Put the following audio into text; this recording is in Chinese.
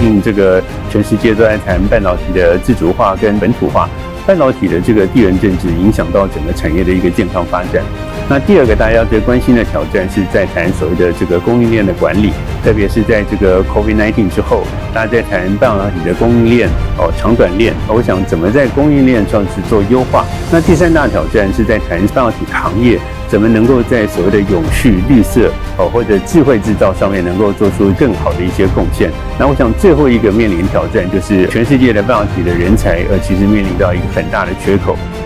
近这个全世界都在谈半导体的自主化跟本土化，半导体的这个地缘政治影响到整个产业的一个健康发展。那第二个大家最关心的挑战是在谈所谓的这个供应链的管理，特别是在这个 COVID-19 之后，大家在谈半导体的供应链长短链，我想怎么在供应链上去做优化。那第三大挑战是在谈半导体行业怎么能够在所谓的永续、绿色或者智慧制造上面能够做出更好的一些贡献。那我想最后一个面临挑战就是全世界的半导体的人才其实面临到一个很大的缺口。